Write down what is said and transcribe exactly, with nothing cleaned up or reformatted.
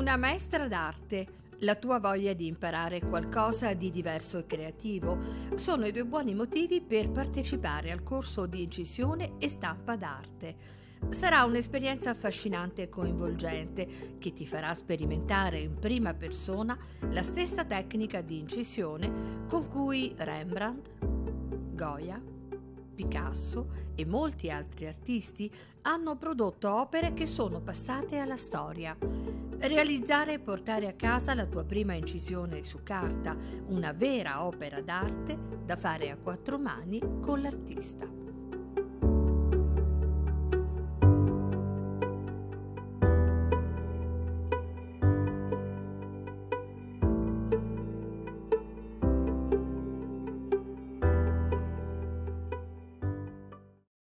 Una maestra d'arte, la tua voglia di imparare qualcosa di diverso e creativo sono i due buoni motivi per partecipare al corso di incisione e stampa d'arte. Sarà un'esperienza affascinante e coinvolgente che ti farà sperimentare in prima persona la stessa tecnica di incisione con cui Rembrandt, Goya, Picasso e molti altri artisti hanno prodotto opere che sono passate alla storia. Realizzare e portare a casa la tua prima incisione su carta, una vera opera d'arte da fare a quattro mani con l'artista.